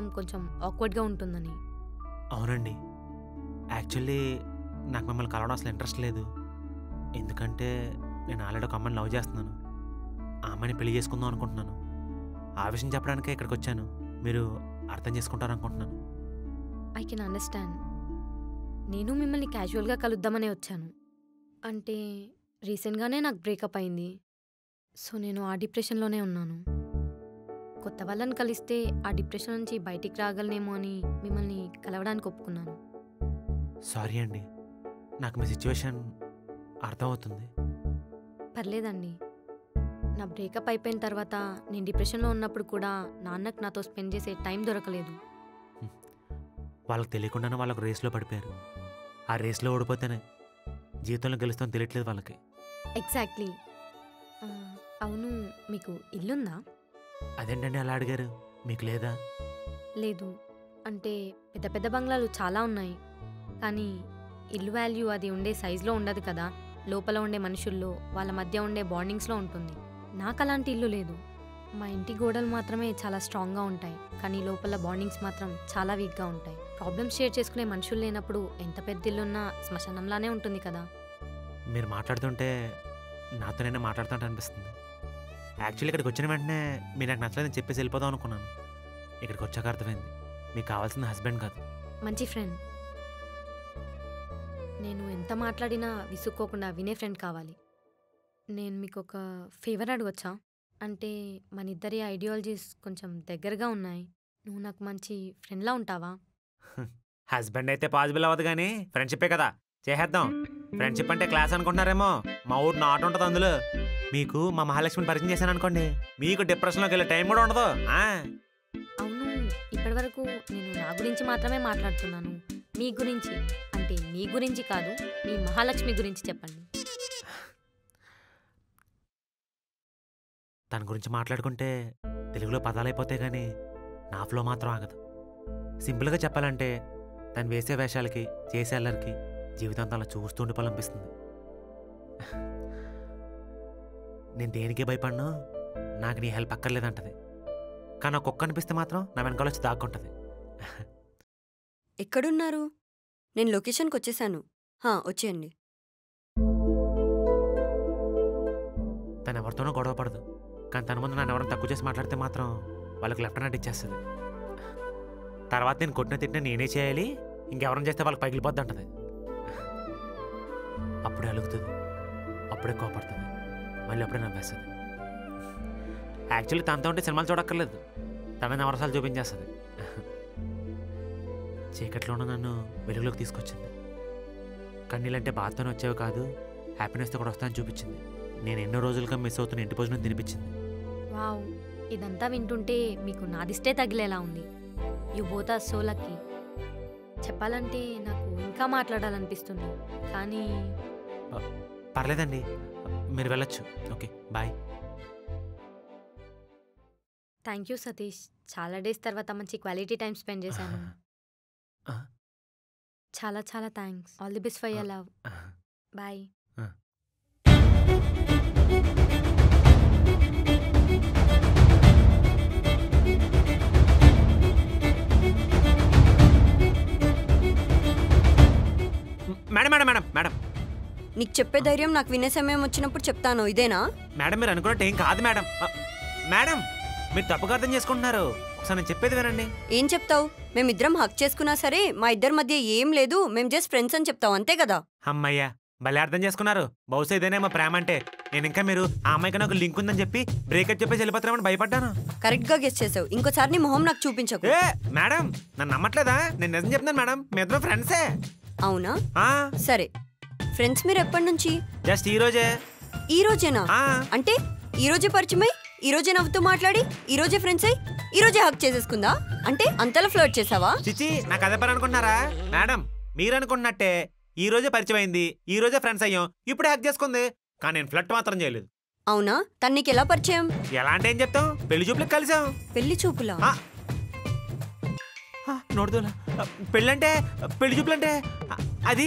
కొంచెం ఆక్వర్డ్గా ఉంటుందని. అవునండి, యాక్చువల్లీ నాకు మిమ్మల్ని కలవడం అసలు ఇంట్రెస్ట్ లేదు. ఎందుకంటే నేను ఆల్రెడీ ఒక అమ్మాయిని లవ్ చేస్తున్నాను. ఆ అమ్మాయిని పెళ్లి చేసుకుందాం అనుకుంటున్నాను. ఆ విషయం చెప్పడానికే ఇక్కడికి వచ్చాను. మీరు అర్థం చేసుకుంటారనుకుంటున్నాను. I can understand. నేను మిమ్మల్ని క్యాజువల్గా కలుద్దామనే వచ్చాను. అంటే రీసెంట్గానే నాకు బ్రేకప్ అయింది. సో నేను ఆ డిప్రెషన్లోనే ఉన్నాను. కొత్త వాళ్ళని కలిస్తే ఆ డిప్రెషన్ నుంచి బయటికి రాగలనేమో అని మిమ్మల్ని కలవడానికి ఒప్పుకున్నాను. సారీ అండి, నాకు మీ సిచ్యువేషన్ అర్థమవుతుంది. పర్లేదండి. నా బ్రేకప్ అయిపోయిన తర్వాత నేను డిప్రెషన్లో ఉన్నప్పుడు కూడా నాన్నకు నాతో స్పెండ్ చేసే టైం దొరకలేదు. వాళ్ళకి తెలియకుండానే వాళ్ళకు రేస్లో పడిపోయారు. ఆ రేస్లో ఓడిపోతేనే జీవితంలో గెలుస్తామని తెలియట్లేదు వాళ్ళకి. ఎగ్జాక్ట్లీ. అవును, మీకు ఇల్లుందా? అదేంటండి అలా అడిగారు? మీకు లేదా? లేదు. అంటే పెద్ద పెద్ద బంగ్లాలు చాలా ఉన్నాయి, కానీ ఇల్లు వాల్యూ అది ఉండే సైజులో ఉండదు కదా. లోపల ఉండే మనుషుల్లో, వాళ్ళ మధ్య ఉండే బాండింగ్స్లో ఉంటుంది. నాకు అలాంటి ఇల్లు లేదు. మా ఇంటి గోడలు మాత్రమే చాలా స్ట్రాంగ్గా ఉంటాయి, కానీ లోపల బాండింగ్స్ మాత్రం చాలా వీక్గా ఉంటాయి. ప్రాబ్లమ్స్ షేర్ చేసుకునే మనుషులు లేనప్పుడు ఎంత పెద్ద ఇల్లున్నా శ్మశానంలానే ఉంటుంది కదా. మీరు మాట్లాడుతుంటే నాతోనైనా మాట్లాడుతుంటే అనిపిస్తుంది. యాక్చువల్లీ ఇక్కడికి వచ్చిన వెంటనే మీరు నాకు నచ్చలేదని చెప్పేసి వెళ్ళిపోదాం అనుకున్నాను. ఇక్కడికి వచ్చాక అర్థమైంది మీకు కావాల్సిన హస్బెండ్ కాదు, మంచి ఫ్రెండ్. నేను ఎంత మాట్లాడినా విసుక్కోకుండా వినే ఫ్రెండ్ కావాలి. నేను మీకు ఒక ఫేవర్ అడగొచ్చా? అంటే మన ఇద్దరి ఐడియాలజీస్ కొంచెం దగ్గరగా ఉన్నాయి. నువ్వు నాకు మంచి ఫ్రెండ్లా ఉంటావా? హస్బెండ్ అయితే పాసిబుల్ అవ్వదు, కానీ ఫ్రెండ్షిప్పే కదా, చేసేద్దాం. ఫ్రెండ్షిప్ అంటే క్లాస్ అనుకుంటున్నారేమో, మా ఊరు నాట్ ఉంటుంది అందులో. మీకు మా మహాలక్ష్మిని పరిచయం చేశాను అనుకోండి, మీకు డిప్రెషన్లోకి వెళ్ళే టైం కూడా ఉండదు. అవును, ఇప్పటి వరకు నేను నా గురించి మాత్రమే మాట్లాడుతున్నాను. మీ గురించి అంటే మీ గురించి కాదు, మీ మహాలక్ష్మి గురించి చెప్పండి. తన గురించి మాట్లాడుకుంటే తెలుగులో పదాలైపోతాయి, కానీ నా ఫ్లో మాత్రం ఆగదు. సింపుల్గా చెప్పాలంటే తను వేసే వేషాలకి, చేసే అల్లరికి జీవితం అలా చూస్తూ ఉండిపోవాలనిపిస్తుంది. నేను దేనికే భయపడను, నాకు నీ హెల్ప్ అక్కర్లేదంటది. కానీ నాకు కుక్క అనిపిస్తే మాత్రం నా వెనకాల వచ్చి దాక్కుంటుంది. ఎక్కడున్నారు? నేను లొకేషన్కి వచ్చేసాను. వచ్చేయండి. తను ఎవరితోనో గొడవ పడదు, కానీ తన ముందు నన్ను ఎవరైనా తక్కువ చేసి మాట్లాడితే మాత్రం వాళ్ళకి లెఫ్ట్ హ్యాండ్ ఇచ్చేస్తుంది. తర్వాత నేను కొట్టిన తిట్టిన నేనే చేయాలి, ఇంకెవరైనా చేస్తే వాళ్ళకి పగిలిపోద్ది అంటది. అప్పుడే అలుగుతుంది, అప్పుడే కోపడుతుంది, మళ్ళీ అప్పుడే నవ్వేస్తుంది. యాక్చువల్లీ తనతో ఉంటే సినిమాలు చూడక్కర్లేదు, తన నవరసాలు చూపించేస్తుంది. చీకట్లోనూ నన్ను వెలుగులోకి తీసుకొచ్చింది. కన్నీళ్ళంటే బాధతోనే వచ్చేవి కాదు, హ్యాపీనెస్తో కూడా వస్తాయని చూపించింది. నేను ఎన్నో రోజులుగా మిస్ అవుతున్న ఇంటి భోజనం తినిపించింది. వావ్, ఇదంతా వింటుంటే మీకు నాదిష్టే తగిలేలా ఉంది. You both are so lucky. చెప్పాలంటే నాకు ఇంకా మాట్లాడాలనిపిస్తుంది, కానీ పర్లేదండి, మీరు వెళ్ళొచ్చు. Okay, bye. Thank you Satish. చాలా డేస్ తర్వాత మంచి క్వాలిటీ టైం స్పెండ్ చేశాను. చాలా చాలా thanks. All the best for your love. Bye. Madam madam madam madam నీకు చెప్పే ధైర్యం నాకు వినే సమయం వచ్చినప్పుడు చెప్తాను, ఇదేనా? మేడం మీరు అనుకున్నట్టు ఏం కాదు మేడం. మేడం మీరు తప్పుగా అర్థం చేసుకుంటున్నారు, ఒకసారి నేను చెప్పేది వినండి. ఏం చెప్తావు? మేమిద్దరం హక్ చేసుకున్నా సరే మా ఇద్దరి మధ్య ఏం లేదు, మేము జస్ట్ ఫ్రెండ్స్ అని చెప్తావు, అంతే కదా? అమ్మయ్యా, భలే అర్థం చేసుకున్నారు. బహుశా ఇదేనేమో ప్రేమ అంటే. నేను ఇంకా మీరు ఆ అమ్మాయికి నాకు లింక్ ఉందని చెప్పి బ్రేకప్ చెప్పేసి వెళ్ళిపోతారేమని భయపడ్డాను. కరెక్ట్ గా గెస్ చేసావు. ఇంకోసారి నీ మొహం నాకు చూపించకు. మేడం నన్ను నమ్మట్లేదా? నేను నిజం చెప్తాను మేడం, మీ ఇద్దరు ఫ్రెండ్సే. అవునా? సరే, ఫ్రెండ్స్ మీరు ఎప్పటి నుంచి? జస్ట్ ఈ రోజే. ఈ రోజేనా? అంటే ఈ రోజే పరిచయమై, ఈ రోజే నవ్వుతూ మాట్లాడి, ఈ రోజే ఫ్రెండ్స్ అయి, ఈ రోజే హక్ చేసేసుకుందా? అంటే అంతలా ఫ్లర్ట్ చేసావా? చిచి, నాకు అదే పని అనుకుంటున్నారా? మేడం మీరు అనుకున్నట్టే ఈ రోజే పరిచయం అయింది, ఈ రోజే ఫ్రెండ్స్ అయ్యాం, ఇప్పుడే హక్ చేసుకుంది, కానీ నేను ఫ్లర్ట్ మాత్రం చేయలేదు. అవునా? తను నీకు ఎలా పరిచయం? ఎలా అంటే ఏం చెప్తాం, పెళ్లి చూపులకు కలిసాం. పెళ్లి చూపులా? నోడుదోలా. పెళ్ళంటే పెళ్లి చూపులంటే అది.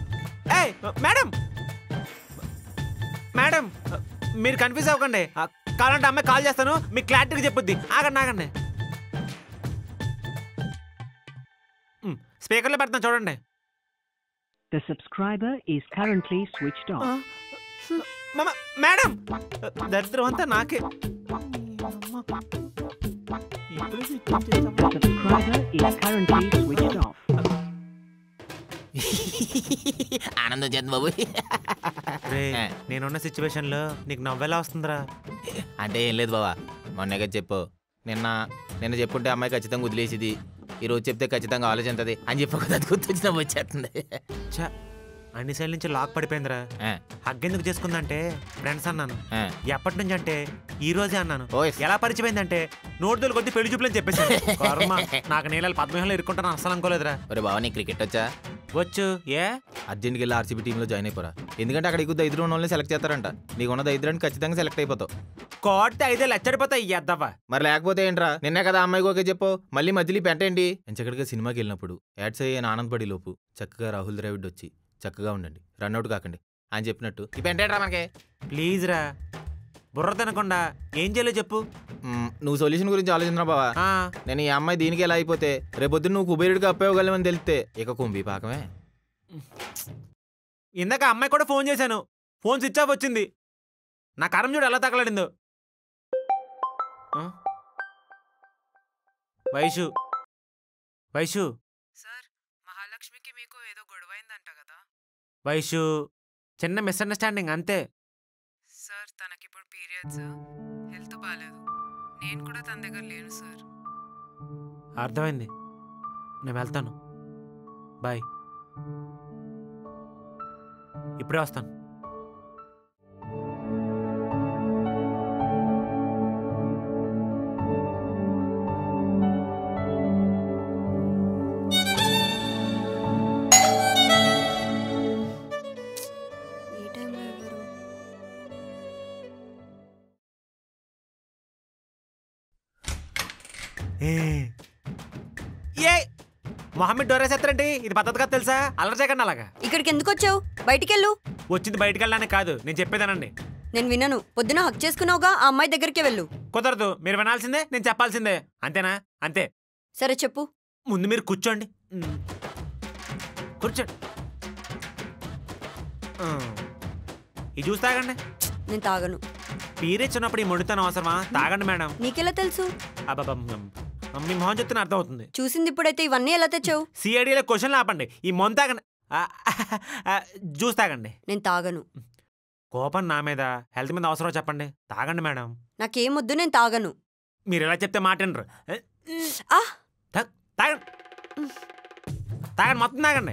మేడం మేడం మీరు కన్ఫ్యూజ్ అవ్వకండి, కావాలంటే అమ్మాయి కాల్ చేస్తాను, మీకు క్లారిటీగా చెప్పుద్ది. ఆగండి. స్పీకర్లో పెడతాను చూడండి. The subscriber is currently switched off. Madam దరిద్రం అంతా నాకే. The subscriber is currently switched off. ఆనందం చేద్దాం బాబు. నేనున్న సిచ్యువేషన్లో నీకు నవ్వెలా వస్తుందిరా? అంటే ఏం లేదు బాబా, మొన్నగా చెప్పు. నిన్న చెప్పుంటే అమ్మాయి ఖచ్చితంగా వదిలేసిది, ఈరోజు చెప్తే ఖచ్చితంగా ఆలోచించది అని చెప్పి కదా, గుర్తొచ్చిన వచ్చేస్తుంది. అన్ని సైడ్ నుంచి లాక్ పడిపోయిందిరా. హగ్గెందుకు చేసుకుందంటే ఫ్రెండ్స్ అన్నాను. ఎప్పటి నుంచి అంటే ఈ రోజే అన్నాను. ఎలా పరిచయమైందంటే నోటుదలు కొద్ది పెళ్లి చూపులని చెప్పేసి నాకు నీళ్ళ పద్మహంలో ఇరుక్కుంటాను అసలు అనుకోలేదురా. ఒరే బావ, నీ క్రికెట్ వచ్చా? వచ్చు. ఏ అర్జెంట్కి వెళ్ళి ఆర్సీబీ టీంలో జాయిన్ అయిపోరా, ఎందుకంటే అక్కడ ఎక్కువ దైద్రం ఉన్న వాళ్ళని సెలెక్ట్ చేస్తారంట. నీకున్న దైద్రాన్ని ఖచ్చితంగా సెలెక్ట్ అయిపోతావు. కోడితే 5 లచ్చడిపోతాయి ఎద్దవా. మరి లేకపోతే ఏంట్రా, నిన్నే కదా అమ్మాయికి ఓకే చెప్పు, మళ్ళీ మధ్యలో పెంటేంటి? ఎంచక్కడిగా సినిమాకి వెళ్ళినప్పుడు యాడ్స్ అయ్యే ఆనందపడి లోపు చక్కగా రాహుల్ ద్రావిడ్ వచ్చి చక్కగా ఉండండి, రన్అట్ కాకండి అని చెప్పినట్టు ఈ పెంటేట్రా మనకి. ప్లీజ్ రా, బుర్ర తినకుండా ఏం చేయలే చెప్పు. నువ్వు సొల్యూషన్ గురించి ఆలోచించరా బావా. నేను ఈ అమ్మాయి దీనికి ఎలా అయిపోతే రేపొద్దు నువ్వు కుబేరుడికి అప్పేయగలమని తెలిస్తే ఇక కుంభి పాకమే. ఇందాక అమ్మాయి కూడా ఫోన్ చేశాను, ఫోన్ స్విచ్ ఆఫ్ వచ్చింది. నా కరం చూడు ఎలా తగలడిందో. వైషు సార్, మహాలక్ష్మికి మీకు ఏదో గొడవైందంట కదా? వైషు, చిన్న మిస్అండర్స్టాండింగ్ అంతే. సార్, తనకిప్పుడు పీరియడ్స్, హెల్త్ బాగాలేదు. నేను కూడా తన దగ్గర లేను సార్. అర్థమైంది, నేను వెళ్తాను. బాయ్. ఇప్పుడే వస్తాను. మొహమ్మద్ డోరేస్ ఎత్తరండి, ఇది పద్ధతి కదా తెలుసా? అల్లరి చేయకండి అలాగా. ఇక్కడికి ఎందుకు వచ్చావు? బయటికెళ్ళు. వచ్చింది బయటికి వెళ్ళడానికి కాదు, నేను చెప్పేదానండి. నేను వినను. పొద్దున హక్ చేసుకున్నావుగా, ఆ అమ్మాయి దగ్గరికి వెళ్ళు. కుదరదు, మీరు వినాల్సిందే, నేను చెప్పాల్సిందే. అంతేనా? అంతే. సరే చెప్పు. ముందు మీరు కూర్చోండి. కూర్చోండి. ఇది చూసి తాగండి. నేను తాగను. పీరియడ్స్ ఉన్నప్పుడు ఈ మొండితనం అవసరమా? తాగండి మేడం. నీకెలా తెలుసు? అబ్బా, మీ మొహం చెప్తున్న అర్థం అవుతుంది. చూసింది ఇప్పుడైతే ఇవన్నీ ఎలా తెచ్చావు? సిఐడిలో క్వశ్చన్లు ఆపండి. ఈ మొంత తాగండి, జ్యూస్ తాగండి. నేను తాగను. కోపం నా మీద, హెల్త్ మీద అవసరం చెప్పండి. తాగండి మేడం. నాకేమొద్దు, నేను తాగను. మీరు ఎలా చెప్తే మాట వినరు. తాగండి, తాగండి, మొత్తం తాగండి.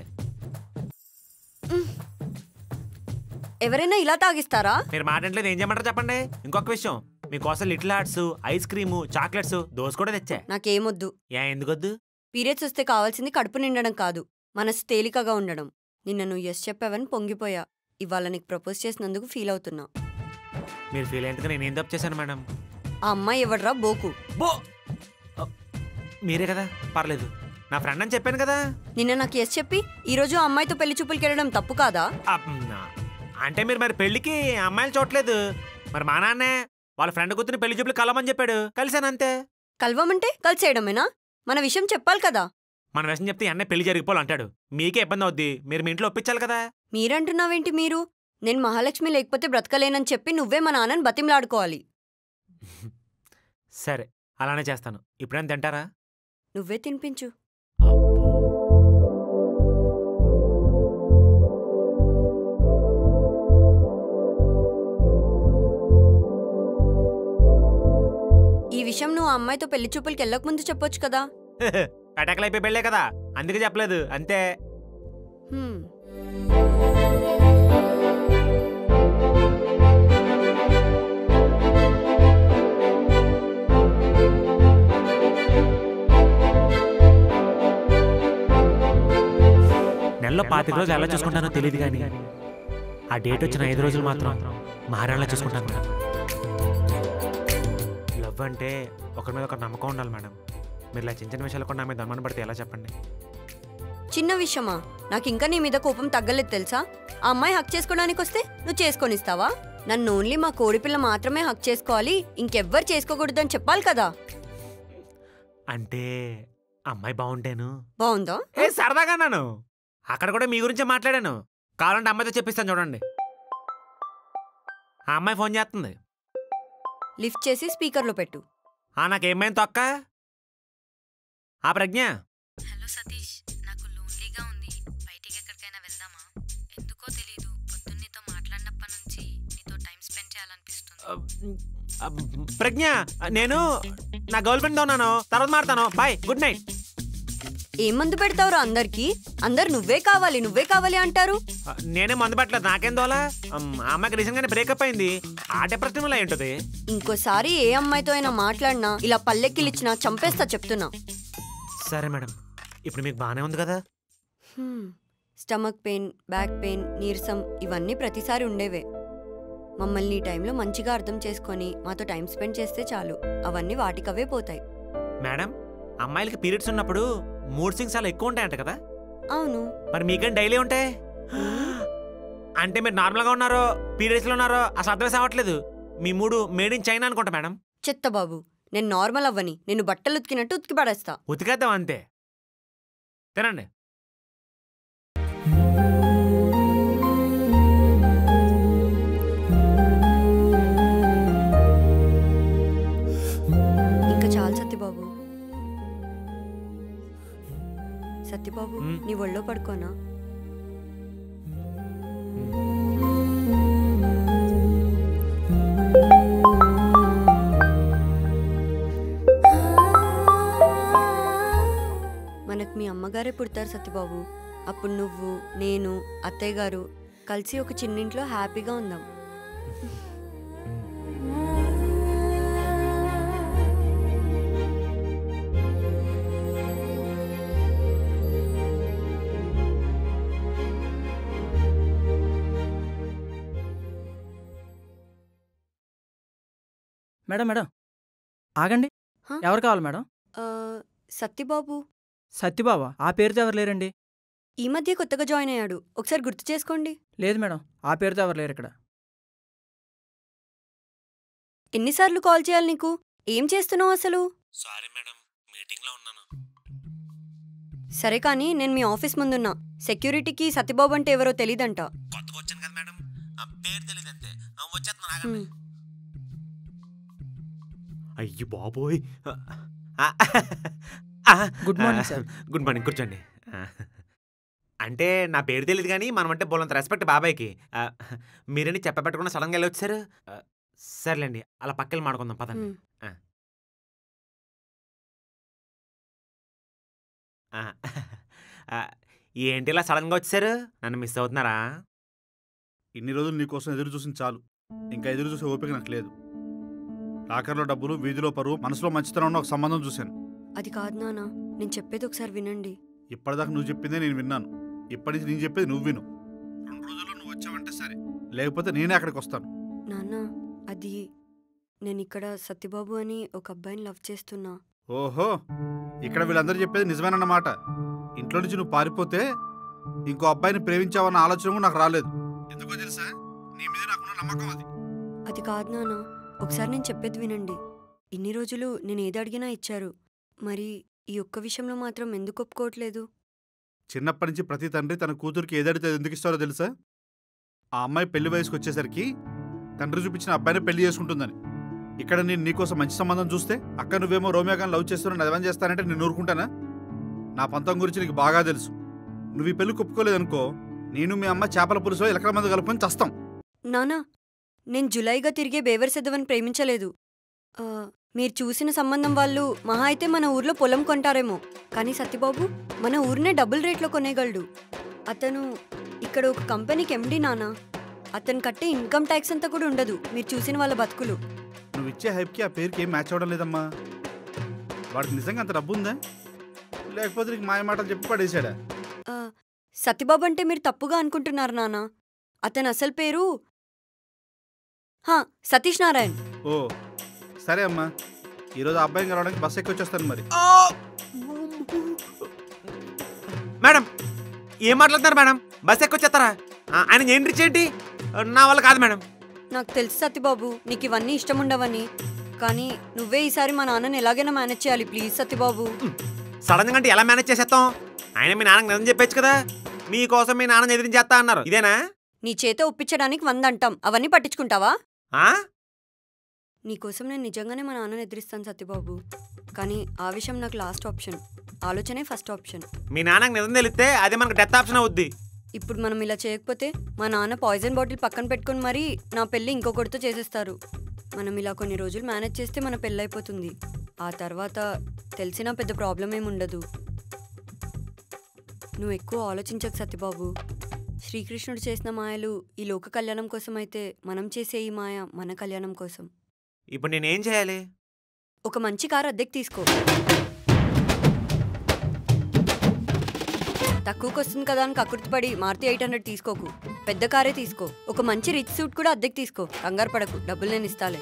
ఎవరైనా ఇలా తాగిస్తారా? మీరు మాట వినట్లేదు, ఏం చేయమంటారు చెప్పండి. ఇంకొక విషయం, మీకోసం little hearts, ice cream, chocolates, dosa కూడా తెచ్చా. నాకేమొద్దు. ఎందుకొద్దు? పీరియడ్స్ వస్తే కావాల్సింది కడుపు నిండడం కాదు, మనసు తేలికగా ఉండడం. నిన్న నువ్వు ఎస్ చెప్పావని పొంగిపోయా. ఇవాళ నీకు ప్రపోజ్ చేసినందుకు ఫీల్ అవుతున్నా. మీరు ఫీల్ అయ్యేందుకు నేనేం తప్పు చేశాను మేడం? ఆ అమ్మాయి ఎవడ్రా? బోకు. మీరే కదా, పర్లేదు, నా ఫ్రెండ్ అని చెప్పాను కదా. నిన్న నాకు ఎస్ చెప్పి ఈరోజు ఆ అమ్మాయితో పెళ్లి చూపులకి వెళ్ళడం తప్పు కాదా? అంటే మీరు మరి పెళ్లికి అమ్మాయిలు చూడలేదు. మరి మా నాన్నే వాళ్ళ ఫ్రెండ్ కూతురు పెళ్లి చూపులు కలవమని చెప్పాడు, కలిసానంతే. కలవమంటే కలిసేయడమేనా? మన విషయం చెప్పాలి కదా. మన విషయం చెప్తే అన్నయ్య పెళ్లి జరిగిపోవాలంటాడు. మీకే ఇబ్బంది అవుద్ది, మీరు మీ ఇంట్లో ఒప్పించాలి కదా. మీరంటున్నావేంటి? మీరు నేను మహాలక్ష్మి లేకపోతే బ్రతకలేనని చెప్పి నువ్వే మా నాన్నని బతిమలాడుకోవాలి. సరే, అలానే చేస్తాను. ఇప్పుడేం తింటారా? నువ్వే తినిపించు. ఈ విషయం నువ్వు ఆ అమ్మాయితో పెళ్లి చూపులకి వెళ్ళక ముందు చెప్పొచ్చు కదా. కటాకలైపోయి పెళ్ళే కదా, అందుకే చెప్పలేదు, అంతే. నెలలో 25 రోజులు ఎలా చూసుకుంటానో తెలియదు కానీ ఆ డేట్ వచ్చిన 5 రోజులు మాత్రం మహారాణిలా చూసుకుంటాను మేడం. లవ్ అంటే ఒకరి మీద ఒక నమ్మకం ఉండాలి మేడం. మీరు ఇలా చిన్న చిన్న విషయాలు కూడా నా మీద అనుమానం పడితే ఎలా చెప్పండి? చిన్న విషయమా? నాకు ఇంకా నీ మీద కోపం తగ్గలేదు తెలుసా? ఆ అమ్మాయి హక్ చేసుకోవడానికి వస్తే నువ్వు చేసుకొనిస్తావా? నన్ను ఓన్లీ మా కోడిపిల్ల మాత్రమే హక్ చేసుకోవాలి, ఇంకెవ్వరు చేసుకోకూడదని చెప్పాలి కదా. అంటే అమ్మాయి బాగుంటేను. బాగుందా? సరదాగా అన్నాను. అక్కడ కూడా మీ గురించే మాట్లాడాను. కావాలంటే అమ్మాయితో చెప్పిస్తాను చూడండి. ఆ అమ్మాయి ఫోన్ చేస్తుంది. లిఫ్ట్ చేసి స్పీకర్లో పెట్టు. నాకేమైంది తొక్క? ఆ ప్రజ్ఞ. హలో సతీష్, నాకు లోన్లీగా ఉంది. బయటికి ఎక్కడికైనా వెళ్దామా? ఎందుకో తెలీదు, పొద్దున్న నీతో మాట్లాడినప్పటి నుంచి నీతో టైం స్పెండ్ చేయాలనిపిస్తుంది. ప్రజ్ఞ, నేను నా గర్ల్ ఫ్రెండ్తో ఉన్నాను. తర్వాత మాడతాను. Bye, good night. ఏం మందు పెడతావురా అందరికి? అందరు నువ్వే కావాలి అంటారు. నేనే మందు పెట్టలేదు, నాకేం దోలా. ఆ అమ్మాయికి రీసెంట్ గానే బ్రేకప్ అయింది. ఆ డిప్రెషన్ వల్ల ఏంటది. ఇంకోసారి ఏ అమ్మాయితో అయినా మాట్లాడినా ఇలా పల్లెక్కిలిచ్చినా చంపేస్తా చెప్తున్నా. సరే మేడం, ఇప్పుడు మీకు బాగానే ఉంది కదా? స్టమక్ పెయిన్, బ్యాక్ పెయిన్, నీరసం ఇవన్నీ ప్రతిసారి ఉండేవే. మమ్మల్ని ఈ టైంలో మంచిగా అర్థం చేసుకొని మాతో టైం స్పెండ్ చేస్తే చాలు, అవన్నీ వాటికవే పోతాయి. మేడం, అమ్మాయిలకి పీరియడ్స్ ఉన్నప్పుడు మూడ్ స్వింగ్స్ చాలా ఎక్కువ ఉంటాయంట కదా? అవును. మరి మీకేం డైలీ ఉంటాయి? అంటే మీరు నార్మల్గా ఉన్నారో పీరియడ్స్లో ఉన్నారో అసలు అర్థం అవ్వట్లేదు. మీ మూడు మేడ్ ఇన్ చైనా అనుకుంటా మేడం. చెత్త బాబు, నేను నార్మల్ అవ్వని, నేను బట్టలు ఉతికినట్టు ఉతికి పడేస్తా. ఉతికేద్దాం అంతే. తినండి. ఇంకా చాలు సత్యబాబు. సత్యబాబు, నీ ఒళ్ళో పడుకోనా? మనకు మీ అమ్మగారే పుడతారు సత్యబాబు. అప్పుడు నువ్వు, నేను, అత్తయ్య గారు కలిసి ఒక చిన్నింట్లో హ్యాపీగా ఉందాం. మేడం మేడం ఆగండి. ఎవరు కావాలి మేడం? సత్యబాబు. సత్యబాబా? ఆ పేరుతో ఎవరు లేరండి. ఈ మధ్య కొత్తగా జాయిన్ అయ్యాడు, ఒకసారి గుర్తు చేసుకోండి. లేదు మేడం, ఆ పేరుతో ఎవరు లేరు ఇక్కడ. ఎన్నిసార్లు కాల్ చేయాలి నీకు? ఏం చేస్తున్నావు అసలు? సారీ మేడం, మీటింగ్లో ఉన్నాను. సరే కానీ నేను మీ ఆఫీస్ ముందున్నా. సెక్యూరిటీకి సత్యబాబు అంటే ఎవరో తెలీదంట. కొత్తగా వచ్చాను కదా మేడం, ఆ పేరు తెలియదంతే. వచ్చేస్తున్నాను. అయ్యి బాబోయ్. Good morning sir. Good morning, కూర్చోండి. అంటే నా పేరు తెలియదు కానీ మనం అంటే బోలంత రెస్పెక్ట్ బాబాయ్కి. మీరని చెప్పబెట్టకుండా సడన్గా వెళ్ళి వచ్చారు. సర్లేండి, అలా పక్కన మాడుకుందాం పదండి. ఏంటి ఇలా సడన్గా వచ్చారు? నన్ను మిస్ అవుతున్నారా? ఇన్ని రోజులు నీకోసం ఎదురు చూసింది చాలు, ఇంకా ఎదురు చూసే ఓపిక నాకు లేదు. లాకర్లో డబ్బులు, వీధిలో పరువు, మనసులో మంచితనం ఉన్న ఒక సంబంధం చూశాను. అది కాదు నాన్న, నేను చెప్పేది ఒకసారి వినండి. ఇప్పటిదాకా నువ్వు చెప్పిందే నేను విన్నాను, ఇప్పటి నుంచి నేను చెప్పేది నువ్వు విను. 2 రోజుల్లో నువ్వు వచ్చావంటే సరే, లేకపోతే నేనే అక్కడికి వస్తాను. నాన్న, అది నేను ఇక్కడ సత్యబాబు అని ఒక అబ్బాయిని లవ్ చేస్తున్నా. ఓహో, ఇక్కడ వీళ్ళందరూ చెప్పేది నిజమేనన్నమాట. ఇంట్లో నుంచి నువ్వు పారిపోతే ఇంకో అబ్బాయిని ప్రేమించావన్న ఆలోచన కూడా నాకు రాలేదు. ఎందుకో తెలుసా, నీ మీద నాకున్న నమ్మకం అది. అది కాదు నాన్న, ఒకసారి నేను చెప్పేది వినండి. ఇన్ని రోజులు నేను ఏది అడిగినా ఇచ్చారు, మరి ఈ ఒక్క విషయంలో మాత్రం ఎందుకు ఒప్పుకోవట్లేదు? చిన్నప్పటి నుంచి ప్రతి తండ్రి తన కూతురికి ఏదడితే ఎందుకు ఇస్తారో తెలుసా? ఆ అమ్మాయి పెళ్లి వయసుకు వచ్చేసరికి తండ్రి చూపించిన అబ్బాయిని పెళ్లి చేసుకుంటుందని. ఇక్కడ నేను నీకోసం మంచి సంబంధం చూస్తే అక్క నువ్వేమో రోమియోగాన్ని లవ్ చేస్తున్నా నదవం చేస్తానంటే నేను ఊరుకుంటానా? నా పంతం గురించి నీకు బాగా తెలుసు. నువ్వు ఈ పెళ్లి ఒప్పుకోలేదనుకో, నేను మీ అమ్మ చేపల పులుసులో ఎలకల మంది కలుపుకొని చస్తాం. నానా, నేను జులైగా తిరిగే బేవర్సెద్దవని ప్రేమించలేదు. మీరు చూసిన సంబంధం వాళ్ళు మహా అయితే మన ఊర్లో పొలం కొంటారేమో, కానీ సత్యబాబు మన ఊరినే డబుల్ రేట్లో కొనేయగలడు. అతను ఇక్కడ ఒక కంపెనీకి ఎండి నానా. అతను కట్టే ఇన్కమ్ ట్యాక్స్ అంతా కూడా ఉండదు మీరు చూసిన వాళ్ళ బతుకులు. నువ్వు ఇచ్చే హైప్కి ఆ పేరుకి ఏం మ్యాచ్ అవ్వడం లేదమ్మా. వాడికి నిజంగా అంత డబ్బు ఉందా, లేకపోతే నీకు మాయ మాటలు చెప్పి పడేశాడా? సత్యబాబు అంటే మీరు తప్పుగా అనుకుంటున్నారు నానా. అతని అసలు పేరు సతీష్ నారాయణ్. ఓ సరే అమ్మా, ఈరోజు అబ్బాయిని కలవడానికి బస్సు ఎక్కి వచ్చేస్తాను. మరి మేడం ఏం మాట్లాడుతున్నారు మేడం? బస్ ఎక్కొచ్చేస్తారా? ఆయన ఏం రీచ్ ఏంటి? నా వల్ల కాదు మేడం. నాకు తెలుసు సత్యబాబు నీకు ఇవన్నీ ఇష్టం ఉండవని, కానీ నువ్వే ఈసారి మా నాన్నని ఎలాగైనా మేనేజ్ చేయాలి ప్లీజ్ సత్యబాబు. సడన్గా అంటే ఎలా మేనేజ్ చేసేస్తాం? ఆయన మీ నాన్నకి నిజం చెప్పచ్చు కదా, మీకోసం మీ నాన్న ఎదిరించేస్తా అన్నారు, ఇదేనా? నీ చేత ఒప్పించడానికి 100 అంటాం, అవన్నీ పట్టించుకుంటావా? నీకోసం నేను నిజంగానే మా నాన్నని ఎదిరిస్తాను సత్యబాబు, కానీ ఆ విషయం నాకు లాస్ట్ ఆప్షన్, ఆలోచనే ఫస్ట్ ఆప్షన్. మీ నాన్నకి నిజం తెలిస్తే అది మనకు డెత్ ఆప్షన్ అవుద్ది. ఇప్పుడు మనం ఇలా చేయకపోతే మా నాన్న పాయిజన్ బాటిల్ పక్కన పెట్టుకుని మరీ నా పెళ్ళి ఇంకొకరితో చేసేస్తారు. మనం ఇలా కొన్ని రోజులు మేనేజ్ చేస్తే మన పెళ్ళి అయిపోతుంది. ఆ తర్వాత తెలిసినా పెద్ద ప్రాబ్లం ఏమి ఉండదు. నువ్వు ఎక్కువ ఆలోచించకు సత్యబాబు. శ్రీకృష్ణుడు చేసిన మాయలు ఈ లోక కళ్యాణం కోసం అయితే మనం చేసే ఈ మాయ మన కళ్యాణం కోసం. ఇప్పుడు నేనేం చేయాలి? ఒక మంచి కారు అద్దెకి తీసుకో. తక్కువకి వస్తుంది కదా అని కక్కుర్తిపడి మారుతి 800 తీసుకోకు, పెద్ద కారే తీసుకో. ఒక మంచి రిచ్ సూట్ కూడా అద్దెకి తీసుకో, కంగారు పడకు, డబ్బులు నేను ఇస్తాలే.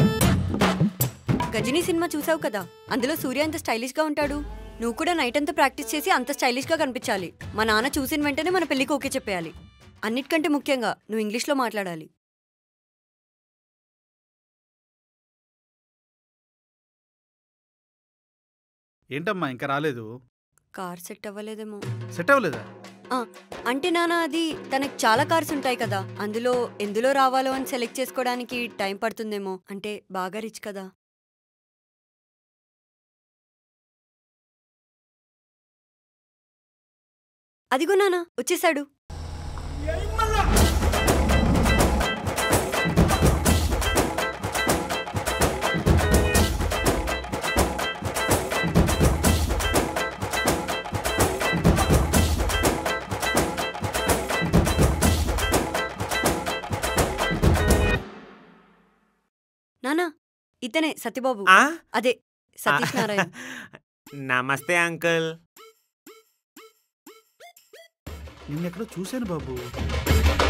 గజనీ సినిమా చూసావు కదా, అందులో సూర్య ఎంత స్టైలిష్గా ఉంటాడు. నువ్వు కూడా నైట్ అంతా ప్రాక్టీస్ చేసి అంత స్టైలిష్గా కనిపించాలి. మా నాన్న చూసిన వెంటనే మన పెళ్ళికి ఓకే చెప్పేయాలి. అన్నిటికంటే ముఖ్యంగా నువ్వు ఇంగ్లీష్లో మాట్లాడాలి. ఏంటమ్మా ఇంకా రాలేదు? Car set అవ్వలేదేమో. సెట్ అవ్వలేదా? అంటే నాన్న అది తనకి చాలా కార్స్ ఉంటాయి కదా, అందులో ఎందులో రావాలో అని సెలెక్ట్ చేసుకోవడానికి టైం పడుతుందేమో. అంటే బాగా రిచ్ కదా. అదిగో నాన్న వచ్చేసాడు. నానా ఇతనే సత్యబాబు. అదే సతీష్ నారాయణ. నమస్తే అంకుల్. నిన్నెక్కడో చూశాను బాబు.